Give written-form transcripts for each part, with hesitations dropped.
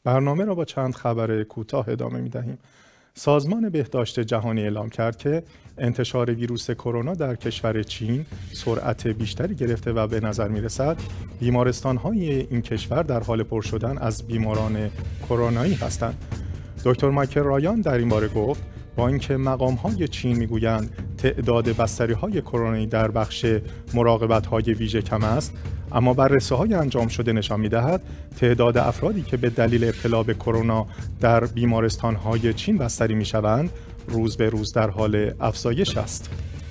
برنامه را با چند خبر کوتاه ادامه می‌دهیم. سازمان بهداشت جهانی اعلام کرد که انتشار ویروس کرونا در کشور چین سرعت بیشتری گرفته و به نظر می‌رسد بیمارستان‌های این کشور در حال پر شدن از بیماران کرونایی هستند. دکتر مایکل رایان در این باره گفت با اینکه مقام‌های چین می‌گویند تعداد بستری‌های کرونایی در بخش مراقبت‌های ویژه کم است، اما بررسی‌های انجام شده نشان می‌دهد تعداد افرادی که به دلیل ابتلا به کرونا در بیمارستان‌های چین بستری می‌شوند روز به روز در حال افزایش است.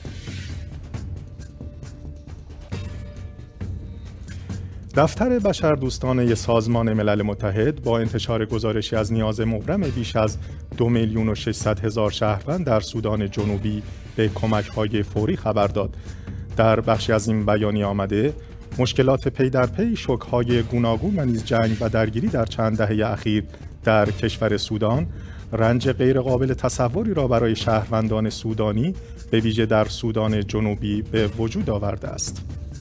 دفتر بشردوستانه سازمان ملل متحد با انتشار گزارشی از نیاز مبرم بیش از 2,600,000 شهروند در سودان جنوبی به کمک‌های فوری خبر داد. در بخشی از این بیانیه آمده مشکلات پی در پی، شوک‌های گوناگون و نیز جنگ و درگیری در چند دهه اخیر در کشور سودان رنج غیرقابل تصوری را برای شهروندان سودانی به ویژه در سودان جنوبی به وجود آورده است.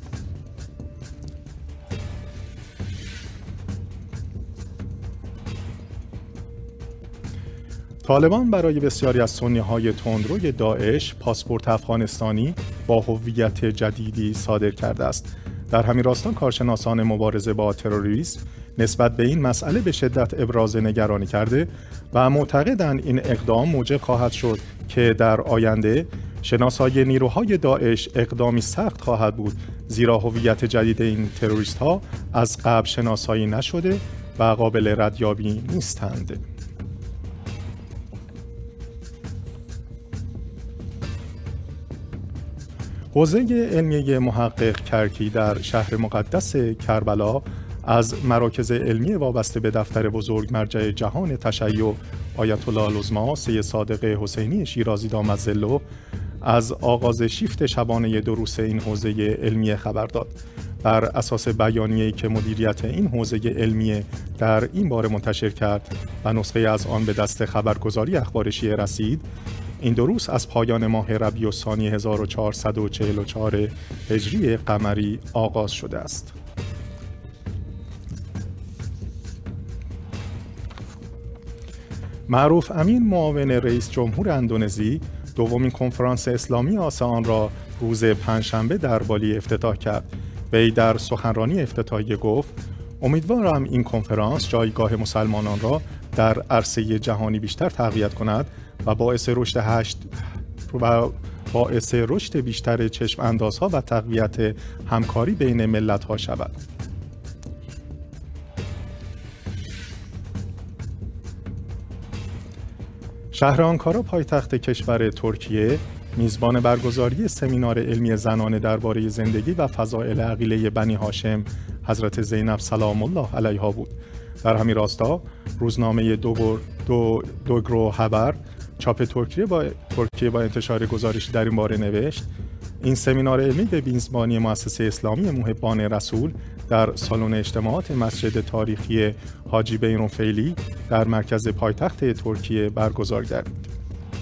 طالبان برای بسیاری از سنی‌های تندروی داعش پاسپورت افغانستانی با هویت جدیدی صادر کرده است. در همین راستا کارشناسان مبارزه با تروریسم نسبت به این مسئله به شدت ابراز نگرانی کرده و معتقدند این اقدام موجب خواهد شد که در آینده شناسایی نیروهای داعش اقدامی سخت خواهد بود، زیرا هویت جدید این تروریست‌ها از قبل شناسایی نشده و قابل ردیابی نیستند. حوزه علمی محقق کرکی در شهر مقدس کربلا از مراکز علمی وابسته به دفتر بزرگ مرجع جهان تشیع آیت الله العظمی سید صادق حسینی شیرازی دامت ظله از آغاز شیفت شبانه دروس این حوزه علمی خبر داد. بر اساس بیانیه‌ای که مدیریت این حوزه علمی در این باره منتشر کرد و نسخه از آن به دست خبرگزاری اخبار شیعه رسید، این دروس از پایان ماه ربیع الثانی 1444 هجری قمری آغاز شده است. معروف امین معاون رئیس جمهور اندونزی دومین کنفرانس اسلامی آسیان را روز پنجشنبه در بالی افتتاح کرد. وی در سخنرانی افتتاحیه گفت: امیدوارم این کنفرانس جایگاه مسلمانان را در عرصه جهانی بیشتر تقویت کند و باعث رشد بیشتر چشم اندازها و تقویت همکاری بین ملت‌ها شود. شهر آنکارا پایتخت کشور ترکیه میزبان برگزاری سمینار علمی زنانه درباره زندگی و فضائل عقیله بنی هاشم حضرت زینب سلام الله علیها بود. در همین راستا روزنامه دوگرو خبر چاپ ترکیه با انتشار گزارشی در این باره نوشت: این سمینار علمی به میزبانی مؤسسه اسلامی محبان رسول در سالن اجتماعات مسجد تاریخی حاجی بیرونفیلی در مرکز پایتخت ترکیه برگزار گردید.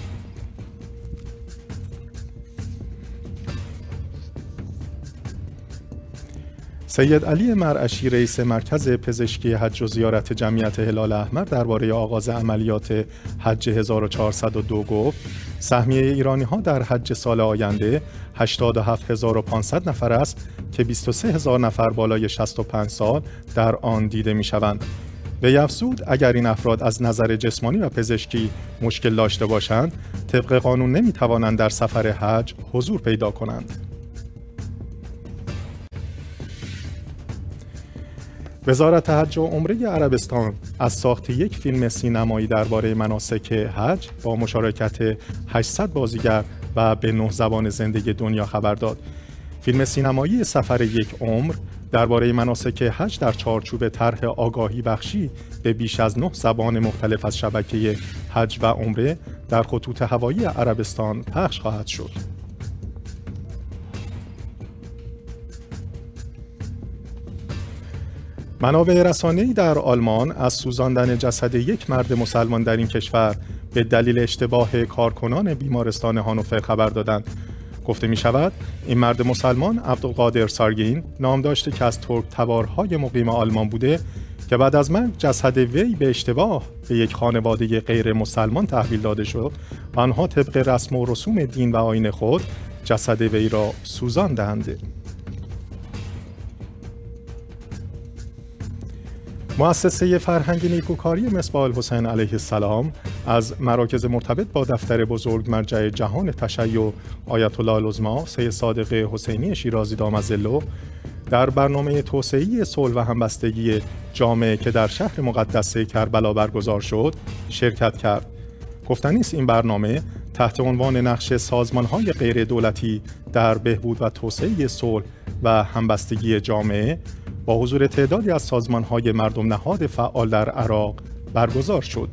سید علی مرعشی رئیس مرکز پزشکی حج و زیارت جمعیت هلال احمر درباره آغاز عملیات حج 1402 گفت: سهمیه ایرانی‌ها در حج سال آینده 87,500 نفر است که 23,000 نفر بالای 65 سال در آن دیده می‌شوند. وی افزود اگر این افراد از نظر جسمانی و پزشکی مشکل داشته باشند، طبق قانون نمی‌توانند در سفر حج حضور پیدا کنند. وزارت حج و عمره عربستان از ساخت یک فیلم سینمایی درباره مناسک حج با مشارکت 800 بازیگر و به 9 زبان زندگی دنیا خبر داد. فیلم سینمایی سفر یک عمر درباره مناسک حج در چارچوب طرح آگاهی بخشی به بیش از 9 زبان مختلف از شبکه حج و عمره در خطوط هوایی عربستان پخش خواهد شد. منابع رسانه‌ای در آلمان از سوزاندن جسد یک مرد مسلمان در این کشور به دلیل اشتباه کارکنان بیمارستان هانوفر خبر دادند. گفته می شود این مرد مسلمان عبدالقادر سارگین نام داشته که از ترک تبارهای مقیم آلمان بوده، که بعد از مرگ جسد وی به اشتباه به یک خانواده غیر مسلمان تحویل داده شد، آنها طبق رسم و رسوم دین و آیین خود جسد وی را سوزاندند. مؤسسه فرهنگ نیکوکاری مصباح الحسین علیه السلام از مراکز مرتبط با دفتر بزرگ مرجع جهان تشیع آیت الله العظمی سید صادق حسینی شیرازی دامالظله در برنامه توسعه‌ای صلح و همبستگی جامعه که در شهر مقدس کربلا برگزار شد شرکت کرد. گفتنی است این برنامه تحت عنوان نقش سازمان‌های غیر دولتی در بهبود و توسعه صلح و همبستگی جامعه با حضور تعدادی از سازمان‌های مردم نهاد فعال در عراق برگزار شد.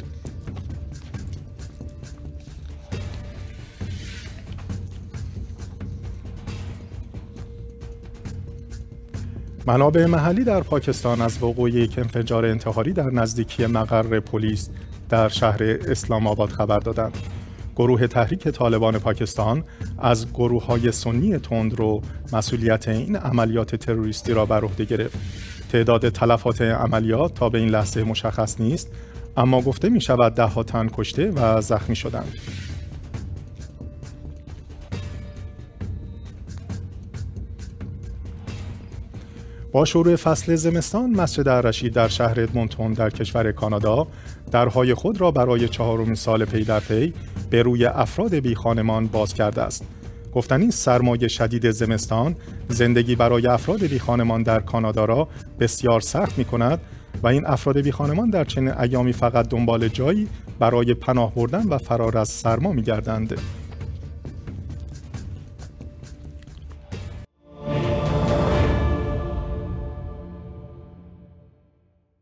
منابع محلی در پاکستان از وقوع یک انفجار انتحاری در نزدیکی مقر پلیس در شهر اسلام آباد خبر دادند. گروه تحریک طالبان پاکستان از گروه‌های سنی تندرو مسئولیت این عملیات تروریستی را بر عهده گرفت. تعداد تلفات عملیات تا به این لحظه مشخص نیست، اما گفته می شود 10 تن کشته و زخمی شدند. با شروع فصل زمستان، مسجد الرشید در شهر ادمونتون در کشور کانادا درهای خود را برای 4مین سال پی در پی به روی افراد بی خانمان باز کرده است. گفتنی سرمای شدید زمستان زندگی برای افراد بی خانمان در کانادا را بسیار سخت می کند و این افراد بی خانمان در چنین ایامی فقط دنبال جایی برای پناه بردن و فرار از سرما می گردند.